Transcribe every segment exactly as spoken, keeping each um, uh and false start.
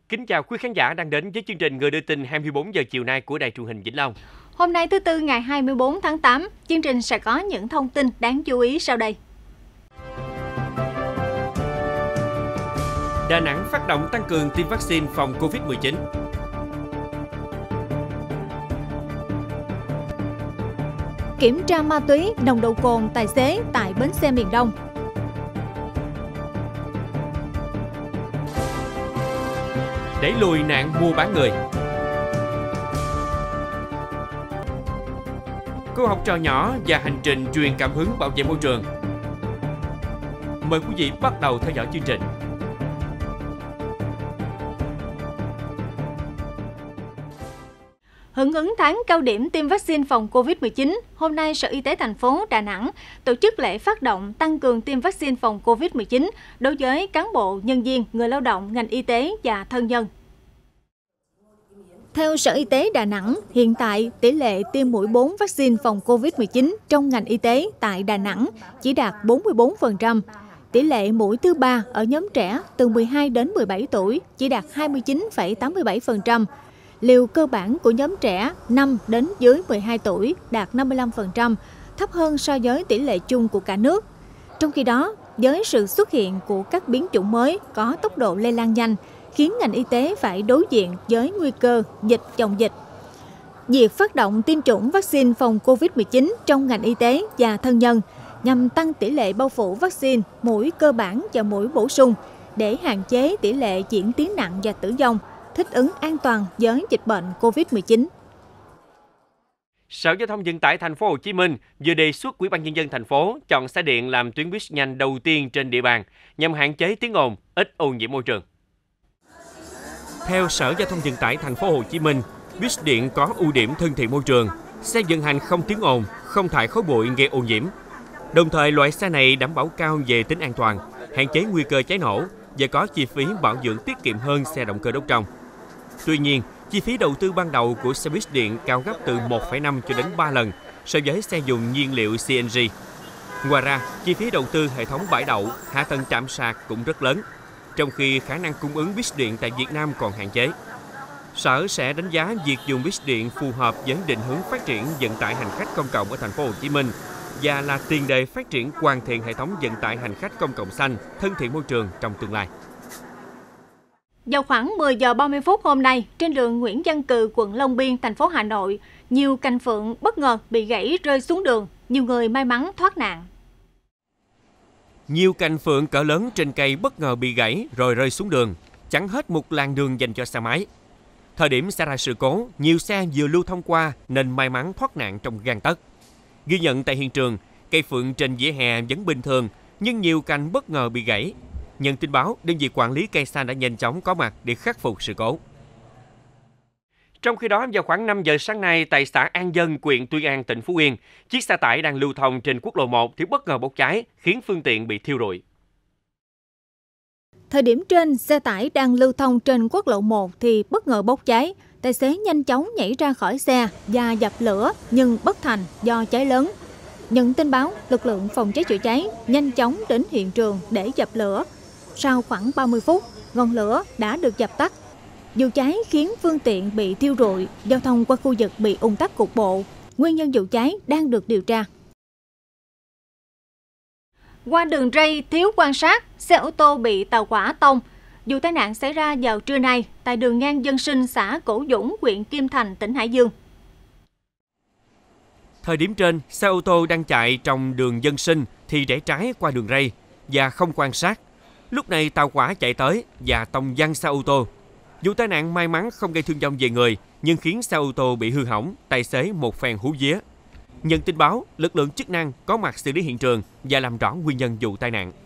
Kính chào quý khán giả đang đến với chương trình Người đưa tin hai mươi bốn giờ chiều nay của Đài Truyền hình Vĩnh Long. Hôm nay thứ Tư ngày hai mươi bốn tháng tám, chương trình sẽ có những thông tin đáng chú ý sau đây. Đà Nẵng phát động tăng cường tiêm vaccine phòng Covid mười chín. Kiểm tra ma túy, nồng độ cồn tài xế tại bến xe miền Đông. Đẩy lùi nạn mua bán người. Cô học trò nhỏ và hành trình truyền cảm hứng bảo vệ môi trường. Mời quý vị bắt đầu theo dõi chương trình. Hưởng ứng tháng cao điểm tiêm vaccine phòng Covid mười chín, hôm nay Sở Y tế thành phố Đà Nẵng tổ chức lễ phát động tăng cường tiêm vaccine phòng Covid mười chín đối với cán bộ, nhân viên, người lao động, ngành y tế và thân nhân. Theo Sở Y tế Đà Nẵng, hiện tại tỷ lệ tiêm mũi bốn vaccine phòng Covid mười chín trong ngành y tế tại Đà Nẵng chỉ đạt bốn mươi bốn phần trăm. Tỷ lệ mũi thứ ba ở nhóm trẻ từ mười hai đến mười bảy tuổi chỉ đạt hai mươi chín phẩy tám mươi bảy phần trăm. Liều cơ bản của nhóm trẻ năm đến dưới mười hai tuổi đạt năm mươi lăm phần trăm, thấp hơn so với tỷ lệ chung của cả nước. Trong khi đó, với sự xuất hiện của các biến chủng mới có tốc độ lây lan nhanh, khiến ngành y tế phải đối diện với nguy cơ dịch chồng dịch. Việc phát động tiêm chủng vaccine phòng Covid mười chín trong ngành y tế và thân nhân nhằm tăng tỷ lệ bao phủ vaccine mũi cơ bản và mũi bổ sung để hạn chế tỷ lệ diễn tiến nặng và tử vong, thích ứng an toàn với dịch bệnh Covid mười chín. Sở Giao thông Vận tải Thành phố Hồ Chí Minh vừa đề xuất Ủy ban Nhân dân thành phố chọn xe điện làm tuyến buýt nhanh đầu tiên trên địa bàn nhằm hạn chế tiếng ồn, ít ô nhiễm môi trường. Theo Sở Giao thông Vận tải Thành phố Hồ Chí Minh, buýt điện có ưu điểm thân thiện môi trường, xe vận hành không tiếng ồn, không thải khói bụi gây ô nhiễm. Đồng thời, loại xe này đảm bảo cao về tính an toàn, hạn chế nguy cơ cháy nổ và có chi phí bảo dưỡng tiết kiệm hơn xe động cơ đốt trong. Tuy nhiên, chi phí đầu tư ban đầu của xe buýt điện cao gấp từ một phẩy năm cho đến ba lần so với xe dùng nhiên liệu xê en giê. Ngoài ra, chi phí đầu tư hệ thống bãi đậu, hạ tầng trạm sạc cũng rất lớn, trong khi khả năng cung ứng buýt điện tại Việt Nam còn hạn chế. Sở sẽ đánh giá việc dùng buýt điện phù hợp với định hướng phát triển vận tải hành khách công cộng ở Thành phố Hồ Chí Minh và là tiền đề phát triển hoàn thiện hệ thống vận tải hành khách công cộng xanh, thân thiện môi trường trong tương lai. Vào khoảng mười giờ ba mươi phút hôm nay, trên đường Nguyễn Văn Cừ, quận Long Biên, thành phố Hà Nội, nhiều cành phượng bất ngờ bị gãy rơi xuống đường, nhiều người may mắn thoát nạn. Nhiều cành phượng cỡ lớn trên cây bất ngờ bị gãy rồi rơi xuống đường, chắn hết một làn đường dành cho xe máy. Thời điểm xảy ra sự cố, nhiều xe vừa lưu thông qua nên may mắn thoát nạn trong gang tấc. Ghi nhận tại hiện trường, cây phượng trên vỉa hè vẫn bình thường, nhưng nhiều cành bất ngờ bị gãy. Nhận tin báo, đơn vị quản lý cây xanh đã nhanh chóng có mặt để khắc phục sự cố. Trong khi đó, vào khoảng năm giờ sáng nay, tại xã An Dân, huyện Tuy An, tỉnh Phú Yên, chiếc xe tải đang lưu thông trên quốc lộ một thì bất ngờ bốc cháy, khiến phương tiện bị thiêu rụi. Thời điểm trên, xe tải đang lưu thông trên quốc lộ một thì bất ngờ bốc cháy. Tài xế nhanh chóng nhảy ra khỏi xe và dập lửa nhưng bất thành do cháy lớn. Nhận tin báo, lực lượng phòng cháy chữa cháy nhanh chóng đến hiện trường để dập lửa. Sau khoảng ba mươi phút, ngọn lửa đã được dập tắt. Vụ cháy khiến phương tiện bị thiêu rụi, giao thông qua khu vực bị ùn tắc cục bộ. Nguyên nhân vụ cháy đang được điều tra. Qua đường ray thiếu quan sát, xe ô tô bị tàu hỏa tông. Vụ tai nạn xảy ra vào trưa nay tại đường ngang Dân Sinh, xã Cổ Dũng, huyện Kim Thành, tỉnh Hải Dương. Thời điểm trên, xe ô tô đang chạy trong đường Dân Sinh thì rẽ trái qua đường ray và không quan sát. Lúc này tàu hỏa chạy tới và tông văng xe ô tô. Vụ tai nạn may mắn không gây thương vong về người, nhưng khiến xe ô tô bị hư hỏng, tài xế một phen hú vía. Nhận tin báo, lực lượng chức năng có mặt xử lý hiện trường và làm rõ nguyên nhân vụ tai nạn.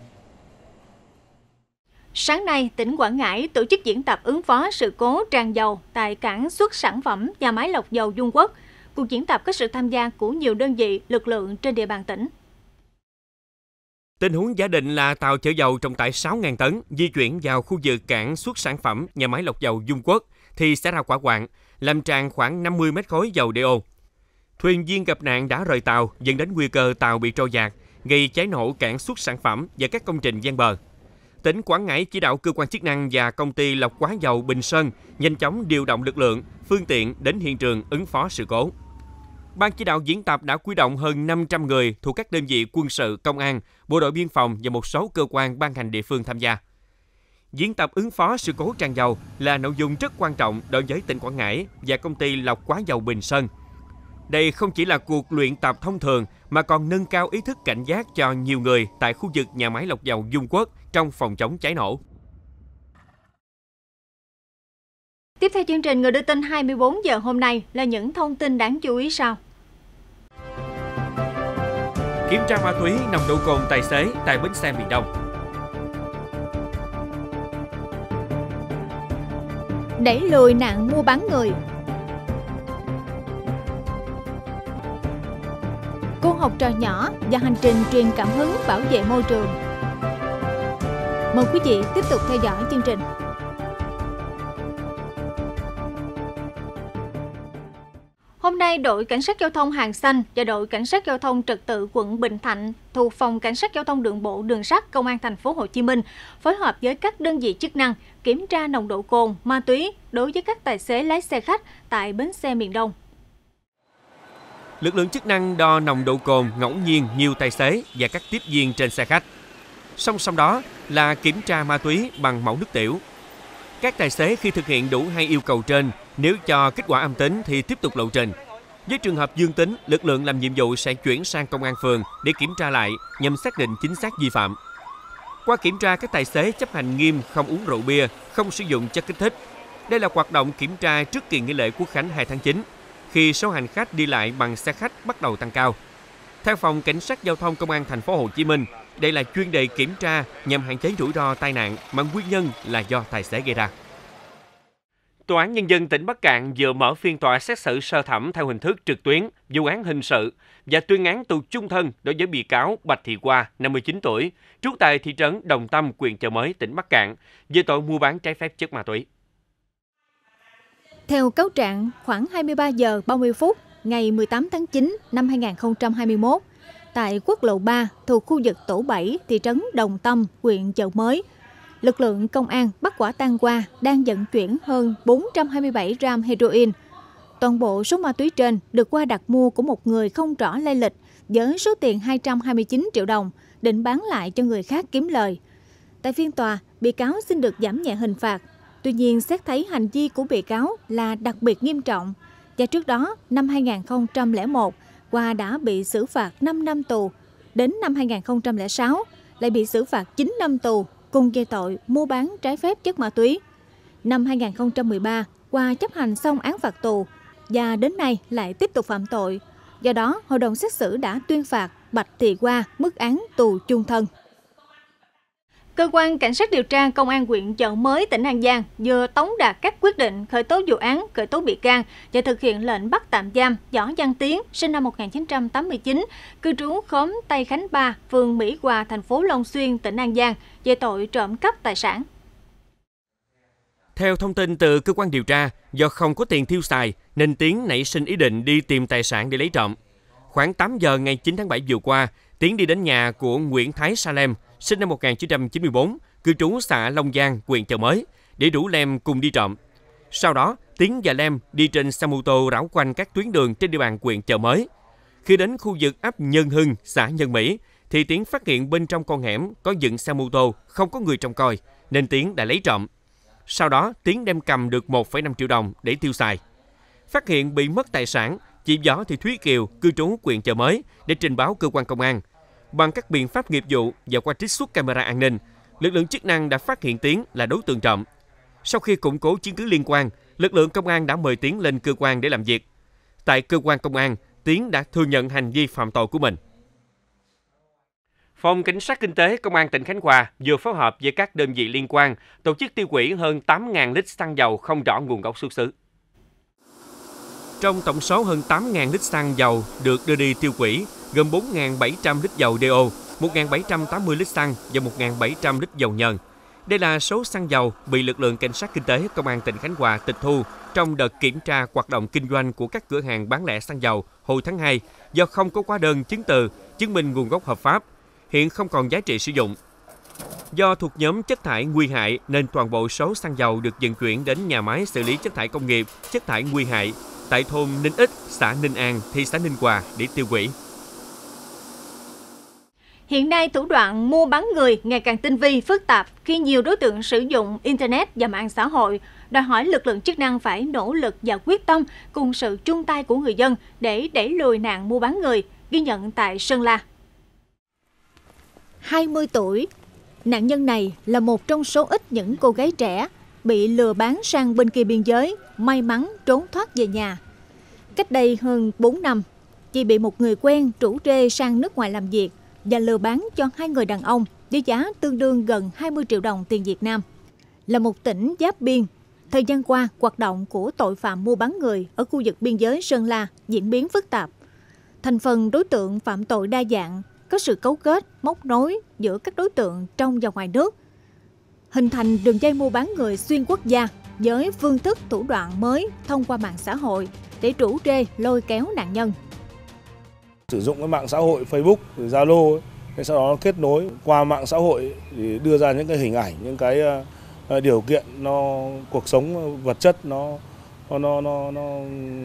Sáng nay, tỉnh Quảng Ngãi tổ chức diễn tập ứng phó sự cố tràn dầu tại cảng xuất sản phẩm nhà máy lọc dầu Dung Quất. Cuộc diễn tập có sự tham gia của nhiều đơn vị, lực lượng trên địa bàn tỉnh. Tình huống giả định là tàu chở dầu trọng tải sáu nghìn tấn di chuyển vào khu vực cảng xuất sản phẩm nhà máy lọc dầu Dung Quất thì xảy ra hỏa hoạn, làm tràn khoảng năm mươi mét khối dầu đê ô. Thuyền viên gặp nạn đã rời tàu, dẫn đến nguy cơ tàu bị trôi dạt, gây cháy nổ cảng xuất sản phẩm và các công trình ven bờ. tỉnh Quảng Ngãi chỉ đạo cơ quan chức năng và công ty lọc hóa dầu Bình Sơn nhanh chóng điều động lực lượng, phương tiện đến hiện trường ứng phó sự cố. Ban chỉ đạo diễn tập đã huy động hơn năm trăm người thuộc các đơn vị quân sự, công an, bộ đội biên phòng và một số cơ quan ban ngành địa phương tham gia. Diễn tập ứng phó sự cố tràn dầu là nội dung rất quan trọng đối với tỉnh Quảng Ngãi và công ty lọc hóa dầu Bình Sơn. Đây không chỉ là cuộc luyện tập thông thường mà còn nâng cao ý thức cảnh giác cho nhiều người tại khu vực nhà máy lọc dầu Dung Quất trong phòng chống cháy nổ. Tiếp theo chương trình, người đưa tin hai mươi bốn giờ hôm nay là những thông tin đáng chú ý sau. Kiểm tra ma túy, nồng độ cồn tài xế tại bến xe miền Đông. Đẩy lùi nạn mua bán người. Cô học trò nhỏ và hành trình truyền cảm hứng bảo vệ môi trường. Mời quý vị tiếp tục theo dõi chương trình. Hôm nay, đội Cảnh sát Giao thông Hàng Xanh và đội Cảnh sát Giao thông Trật tự quận Bình Thạnh thuộc Phòng Cảnh sát Giao thông Đường bộ Đường sắt Công an thành phố Hồ Chí Minh phối hợp với các đơn vị chức năng kiểm tra nồng độ cồn, ma túy đối với các tài xế lái xe khách tại bến xe miền Đông. Lực lượng chức năng đo nồng độ cồn ngẫu nhiên nhiều tài xế và các tiếp viên trên xe khách. Song song đó là kiểm tra ma túy bằng mẫu nước tiểu. Các tài xế khi thực hiện đủ hai yêu cầu trên, nếu cho kết quả âm tính thì tiếp tục lộ trình. Với trường hợp dương tính, lực lượng làm nhiệm vụ sẽ chuyển sang công an phường để kiểm tra lại nhằm xác định chính xác vi phạm. Qua kiểm tra, các tài xế chấp hành nghiêm không uống rượu bia, không sử dụng chất kích thích. Đây là hoạt động kiểm tra trước kỳ nghỉ lễ Quốc khánh hai tháng chín, khi số hành khách đi lại bằng xe khách bắt đầu tăng cao. Theo Phòng Cảnh sát Giao thông Công an thành phố Hồ Chí Minh, đây là chuyên đề kiểm tra nhằm hạn chế rủi ro tai nạn mà nguyên nhân là do tài xế gây ra. Tòa án Nhân dân tỉnh Bắc Cạn vừa mở phiên tòa xét xử sơ thẩm theo hình thức trực tuyến vụ án hình sự và tuyên án tù chung thân đối với bị cáo Bạch Thị Hoa, năm mươi chín tuổi, trú tại thị trấn Đồng Tâm, huyện Chợ Mới, tỉnh Bắc Cạn, về tội mua bán trái phép chất ma túy. Theo cáo trạng, khoảng hai mươi ba giờ ba mươi phút ngày mười tám tháng chín năm hai nghìn không trăm hai mươi mốt, tại quốc lộ ba thuộc khu vực tổ bảy, thị trấn Đồng Tâm, huyện Chợ Mới, lực lượng công an bắt quả tang Hoa đang vận chuyển hơn bốn trăm hai mươi bảy gram heroin. Toàn bộ số ma túy trên được Hoa đặt mua của một người không rõ lai lịch với số tiền hai trăm hai mươi chín triệu đồng, định bán lại cho người khác kiếm lời. Tại phiên tòa, bị cáo xin được giảm nhẹ hình phạt. Tuy nhiên, xét thấy hành vi của bị cáo là đặc biệt nghiêm trọng, và trước đó, năm hai nghìn không trăm lẻ một, Hoa đã bị xử phạt năm năm tù. Đến năm hai nghìn không trăm lẻ sáu, lại bị xử phạt chín năm tù cùng về tội mua bán trái phép chất ma túy. Năm hai nghìn không trăm mười ba, Hoa chấp hành xong án phạt tù và đến nay lại tiếp tục phạm tội. Do đó, hội đồng xét xử đã tuyên phạt Bạch Thị Hoa mức án tù chung thân. Cơ quan Cảnh sát điều tra Công an huyện Chợ Mới, tỉnh An Giang vừa tống đạt các quyết định khởi tố vụ án, khởi tố bị can và thực hiện lệnh bắt tạm giam Võ Văn Tiến, sinh năm một nghìn chín trăm tám mươi chín, cư trú khóm Tây Khánh ba, phường Mỹ Hòa, thành phố Long Xuyên, tỉnh An Giang, về tội trộm cắp tài sản. Theo thông tin từ cơ quan điều tra, do không có tiền tiêu xài nên Tiến nảy sinh ý định đi tìm tài sản để lấy trộm. Khoảng tám giờ ngày chín tháng bảy vừa qua, Tiến đi đến nhà của Nguyễn Thái Salem, sinh năm một nghìn chín trăm chín mươi tư, cư trú xã Long Giang, huyện Chợ Mới, để rủ Lem cùng đi trộm. Sau đó, Tiến và Lem đi trên xe mô tô rảo quanh các tuyến đường trên địa bàn huyện Chợ Mới. Khi đến khu vực ấp Nhân Hưng, xã Nhân Mỹ, thì Tiến phát hiện bên trong con hẻm có dựng xe mô tô, không có người trông coi, nên Tiến đã lấy trộm. Sau đó, Tiến đem cầm được một phẩy năm triệu đồng để tiêu xài. Phát hiện bị mất tài sản, chị Võ Thị Thúy Kiều, cư trú huyện Chợ Mới, để trình báo cơ quan công an. Bằng các biện pháp nghiệp vụ và qua trích xuất camera an ninh, lực lượng chức năng đã phát hiện Tiến là đối tượng trộm. Sau khi củng cố chứng cứ liên quan, lực lượng công an đã mời Tiến lên cơ quan để làm việc. Tại cơ quan công an, Tiến đã thừa nhận hành vi phạm tội của mình. Phòng Cảnh sát Kinh tế Công an tỉnh Khánh Hòa vừa phối hợp với các đơn vị liên quan tổ chức tiêu hủy hơn tám nghìn lít xăng dầu không rõ nguồn gốc xuất xứ. Trong tổng số hơn tám nghìn lít xăng dầu được đưa đi tiêu hủy, gồm bốn nghìn bảy trăm lít dầu đê ô, một nghìn bảy trăm tám mươi lít xăng và một nghìn bảy trăm lít dầu nhờn. Đây là số xăng dầu bị lực lượng Cảnh sát Kinh tế Công an tỉnh Khánh Hòa tịch thu trong đợt kiểm tra hoạt động kinh doanh của các cửa hàng bán lẻ xăng dầu hồi tháng hai do không có hóa đơn chứng từ chứng minh nguồn gốc hợp pháp, hiện không còn giá trị sử dụng. Do thuộc nhóm chất thải nguy hại nên toàn bộ số xăng dầu được vận chuyển đến nhà máy xử lý chất thải công nghiệp, chất thải nguy hại tại thôn Ninh Ích, xã Ninh An, thị xã Ninh Hòa để tiêu hủy. Hiện nay, thủ đoạn mua bán người ngày càng tinh vi, phức tạp khi nhiều đối tượng sử dụng Internet và mạng xã hội, đòi hỏi lực lượng chức năng phải nỗ lực và quyết tâm cùng sự chung tay của người dân để đẩy lùi nạn mua bán người, ghi nhận tại Sơn La. hai mươi tuổi, nạn nhân này là một trong số ít những cô gái trẻ bị lừa bán sang bên kia biên giới, may mắn trốn thoát về nhà. Cách đây hơn bốn năm, chị bị một người quen rủ rê sang nước ngoài làm việc và lừa bán cho hai người đàn ông với giá tương đương gần hai mươi triệu đồng tiền Việt Nam. Là một tỉnh giáp biên, thời gian qua, hoạt động của tội phạm mua bán người ở khu vực biên giới Sơn La diễn biến phức tạp. Thành phần đối tượng phạm tội đa dạng, có sự cấu kết, móc nối giữa các đối tượng trong và ngoài nước, hình thành đường dây mua bán người xuyên quốc gia với phương thức thủ đoạn mới thông qua mạng xã hội để rủ rê lôi kéo nạn nhân. Sử dụng cái mạng xã hội Facebook, Zalo, sau đó kết nối qua mạng xã hội để đưa ra những cái hình ảnh, những cái điều kiện nó cuộc sống vật chất nó nó nó nó, nó,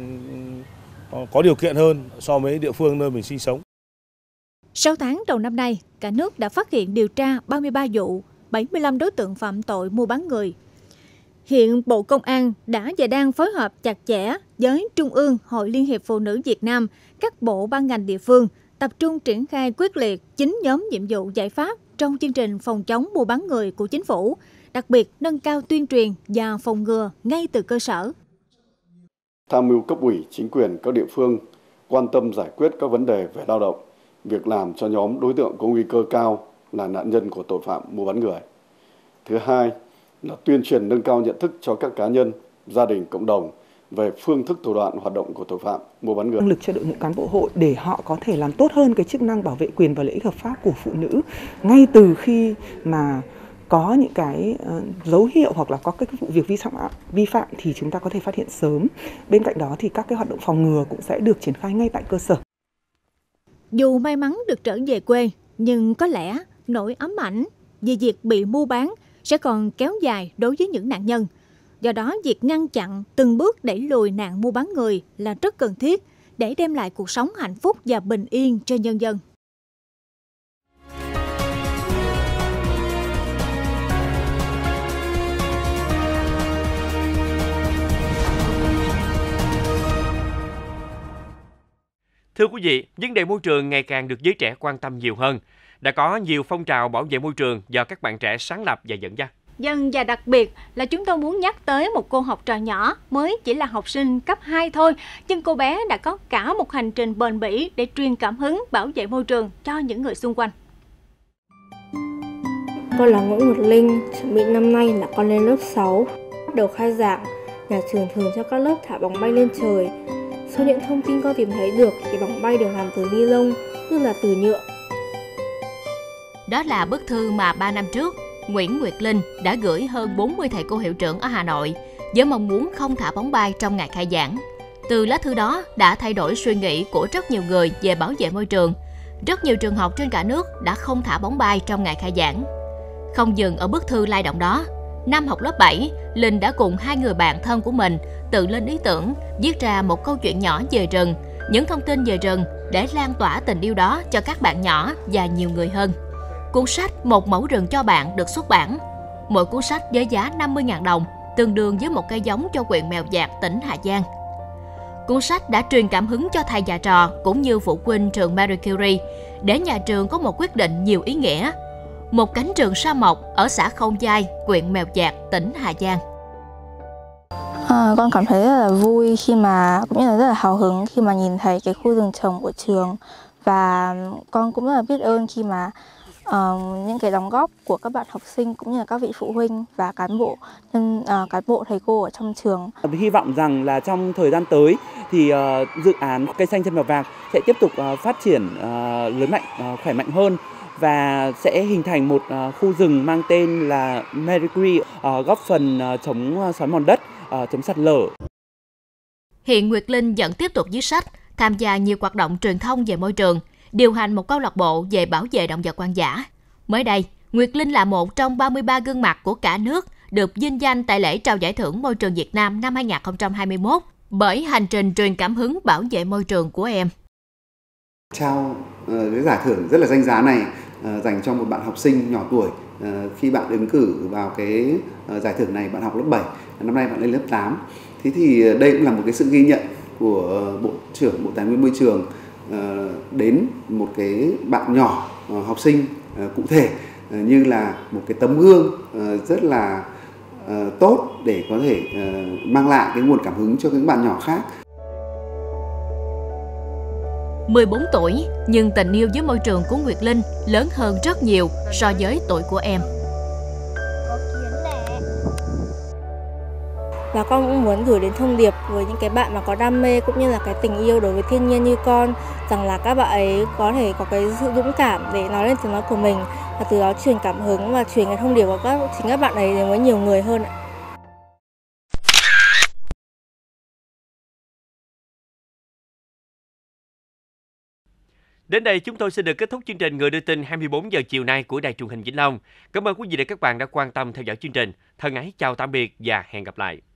nó có điều kiện hơn so với địa phương nơi mình sinh sống. sáu tháng đầu năm nay, cả nước đã phát hiện điều tra ba mươi ba vụ, bảy mươi lăm đối tượng phạm tội mua bán người. Hiện Bộ Công an đã và đang phối hợp chặt chẽ với Trung ương Hội Liên hiệp Phụ nữ Việt Nam, các bộ ban ngành địa phương tập trung triển khai quyết liệt chín nhóm nhiệm vụ giải pháp trong chương trình phòng chống mua bán người của chính phủ, đặc biệt nâng cao tuyên truyền và phòng ngừa ngay từ cơ sở. Tham mưu cấp ủy, chính quyền các địa phương quan tâm giải quyết các vấn đề về lao động, việc làm cho nhóm đối tượng có nguy cơ cao là nạn nhân của tội phạm mua bán người. Thứ hai là tuyên truyền nâng cao nhận thức cho các cá nhân, gia đình, cộng đồng về phương thức thủ đoạn hoạt động của tội phạm mua bán người. Năng lực cho đội ngũ cán bộ hội để họ có thể làm tốt hơn cái chức năng bảo vệ quyền và lợi ích hợp pháp của phụ nữ ngay từ khi mà có những cái dấu hiệu hoặc là có cái vụ việc vi phạm vi phạm thì chúng ta có thể phát hiện sớm. Bên cạnh đó thì các cái hoạt động phòng ngừa cũng sẽ được triển khai ngay tại cơ sở. Dù may mắn được trở về quê, nhưng có lẽ nỗi ám ảnh về việc bị mua bán sẽ còn kéo dài đối với những nạn nhân. Do đó, việc ngăn chặn từng bước đẩy lùi nạn mua bán người là rất cần thiết để đem lại cuộc sống hạnh phúc và bình yên cho nhân dân. Thưa quý vị, vấn đề môi trường ngày càng được giới trẻ quan tâm nhiều hơn. Đã có nhiều phong trào bảo vệ môi trường do các bạn trẻ sáng lập và dẫn dắt. Dân và đặc biệt là chúng tôi muốn nhắc tới một cô học trò nhỏ mới chỉ là học sinh cấp hai thôi, nhưng cô bé đã có cả một hành trình bền bỉ để truyền cảm hứng bảo vệ môi trường cho những người xung quanh. Con là Nguyễn Nguyệt Linh, chuẩn bị năm nay là con lên lớp sáu. Bắt đầu khai giảng, nhà trường thường cho các lớp thả bóng bay lên trời. Sau những thông tin con tìm thấy được thì bóng bay được làm từ ni lông, tức là từ nhựa. Đó là bức thư mà ba năm trước, Nguyễn Nguyệt Linh đã gửi hơn bốn mươi thầy cô hiệu trưởng ở Hà Nội với mong muốn không thả bóng bay trong ngày khai giảng. Từ lá thư đó đã thay đổi suy nghĩ của rất nhiều người về bảo vệ môi trường. Rất nhiều trường học trên cả nước đã không thả bóng bay trong ngày khai giảng. Không dừng ở bức thư lay động đó, năm học lớp bảy, Linh đã cùng hai người bạn thân của mình tự lên ý tưởng viết ra một câu chuyện nhỏ về rừng, những thông tin về rừng để lan tỏa tình yêu đó cho các bạn nhỏ và nhiều người hơn. Cuốn sách Một mẫu rừng cho bạn được xuất bản. Mỗi cuốn sách với giá năm mươi nghìn đồng, tương đương với một cây giống cho huyện Mèo Vạc, tỉnh Hà Giang. Cuốn sách đã truyền cảm hứng cho thầy và trò cũng như phụ huynh trường Marie Curie để nhà trường có một quyết định nhiều ý nghĩa. Một cánh rừng sa mộc ở xã Không Giai, huyện Mèo Vạc, tỉnh Hà Giang. À, con cảm thấy rất là vui khi mà cũng như là rất là hào hứng khi mà nhìn thấy cái khu rừng trồng của trường, và con cũng rất là biết ơn khi mà uh, những cái đóng góp của các bạn học sinh cũng như là các vị phụ huynh và cán bộ nhân uh, cán bộ thầy cô ở trong trường. Hy vọng rằng là trong thời gian tới thì uh, dự án cây xanh trên Mèo Vạc sẽ tiếp tục uh, phát triển uh, lớn mạnh, uh, khỏe mạnh hơn và sẽ hình thành một uh, khu rừng mang tên là Marie Curie, uh, góp phần uh, chống xói mòn đất, uh, chống sạt lở. Hiện Nguyệt Linh vẫn tiếp tục viết sách, tham gia nhiều hoạt động truyền thông về môi trường, điều hành một câu lạc bộ về bảo vệ động vật hoang dã. Mới đây, Nguyệt Linh là một trong ba mươi ba gương mặt của cả nước được vinh danh tại lễ trao giải thưởng Môi trường Việt Nam năm hai nghìn không trăm hai mươi mốt bởi hành trình truyền cảm hứng bảo vệ môi trường của em. Trao uh, cái giải thưởng rất là danh giá này uh, dành cho một bạn học sinh nhỏ tuổi. Uh, khi bạn ứng cử vào cái uh, giải thưởng này, bạn học lớp bảy, năm nay bạn lên lớp tám. Thế thì đây cũng là một cái sự ghi nhận của Bộ trưởng Bộ Tài nguyên Môi trường uh, đến một cái bạn nhỏ uh, học sinh uh, cụ thể uh, như là một cái tấm gương uh, rất là uh, tốt để có thể uh, mang lại cái nguồn cảm hứng cho những bạn nhỏ khác. mười bốn tuổi, nhưng tình yêu với môi trường của Nguyệt Linh lớn hơn rất nhiều so với tuổi của em. Và con cũng muốn gửi đến thông điệp với những cái bạn mà có đam mê cũng như là cái tình yêu đối với thiên nhiên như con, rằng là các bạn ấy có thể có cái sự dũng cảm để nói lên tiếng nói của mình và từ đó truyền cảm hứng và truyền cái thông điệp của các chính các bạn ấy đến với nhiều người hơn ạ. Đến đây chúng tôi xin được kết thúc chương trình Người đưa tin hai mươi bốn giờ chiều nay của Đài Truyền hình Vĩnh Long. Cảm ơn quý vị và các bạn đã quan tâm theo dõi chương trình. Thân ái chào tạm biệt và hẹn gặp lại.